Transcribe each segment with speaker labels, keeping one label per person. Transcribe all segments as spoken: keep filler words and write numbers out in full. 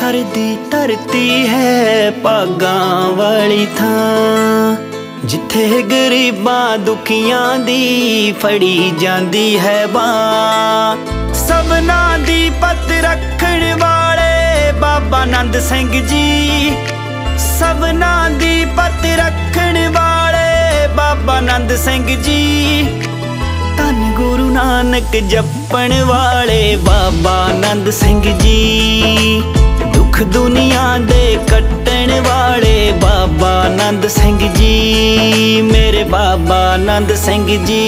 Speaker 1: सरदी धरती है भागां वाली थां, जिथे गरीबां दुखियां दी फड़ी जांदी है बां। सबना दी पत रखण वाले बाबा नंद सिंह जी, सबना दी पत रखण वाले बाबा नंद सिंह जी। धन गुरु नानक जपण वाले बाबा नंद सिंह जी, दुख दुनिया दे कट्टण वाले बाबा नंद सिंह जी, मेरे बाबा नंद सिंह जी।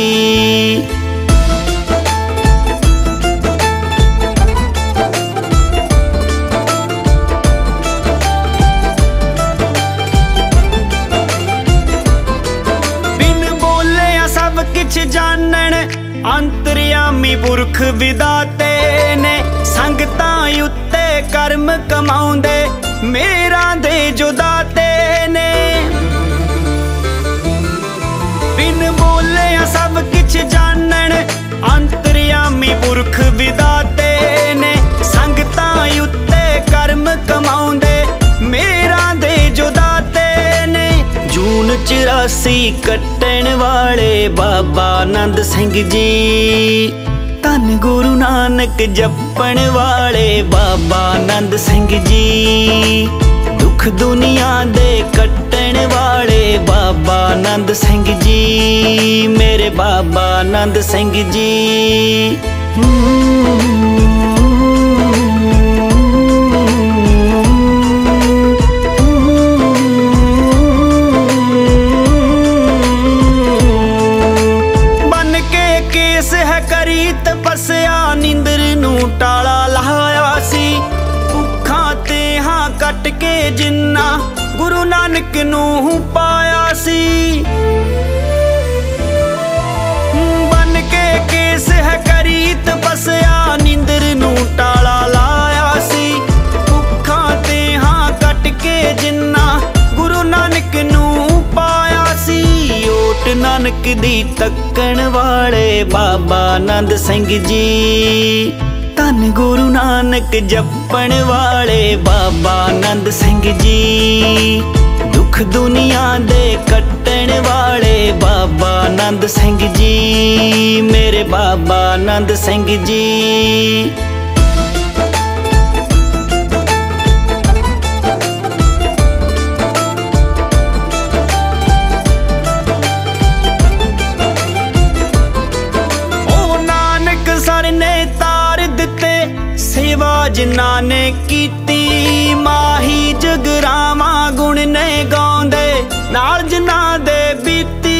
Speaker 1: बिन बोले सब किछ जानण अंतर्यामी पुरख विदाते ने, संगतां उत्ते कर्म कमाउंदे मेरा दे जो दाते ने। बिन बोले सब किछ जानण अंतर्यामी पुरख विदाते ने, संगतां उत्ते कर्म कमाउंदे मेरा दे जो दाते ने। जून चौरासी कट्टण वाले बाबा नंद सिंह जी, धन गुरु नानक जपण वाले बाबा नंद सिंह जी, दुख दुनिया दे कट्टण वाले बाबा नंद सिंह जी, मेरे बाबा नंद सिंह जी। तपस्या नींदर नू टाला लाया सी, भुखां ते हां कट के जिन्ना गुरु नानक नू पाया सी। बन के केस है करी तपस्या नींदर नू टाला लाया सी, भुखां ते हां कट के जिन्ना गुरु नानक नू पाया सी। ओट नानक दी तक्कण वाले बाबा नंद सिंह जी, धन गुरु नानक जपण वाले बाबा नंद सिंह जी, दुख दुनिया दे कट्टण वाले बाबा नंद सिंह जी, मेरे बाबा नंद सिंह जी। सेवा जिन्हां ने कीती माही जगरावा गुण ने गाउंदे नाल जिन्हां दे बीती।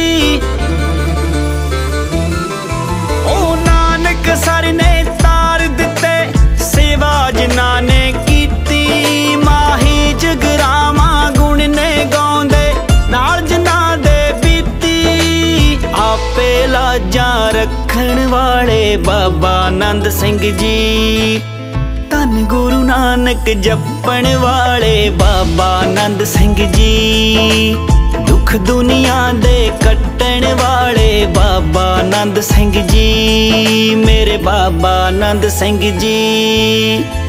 Speaker 1: ओ नानक सर ने तार दिते सेवा जिन्हां ने कीती माही जगरावा गुण ने गाउंदे नाल जिन्हां दे बीती। आपे लाजां रखण वाले बाबा नंद सिंह जी, धन गुरु नानक जपण वाले बाबा नंद सिंह जी, दुख दुनिया दे कट्टण वाले बाबा नंद सिंह जी, मेरे बाबा नंद सिंह जी।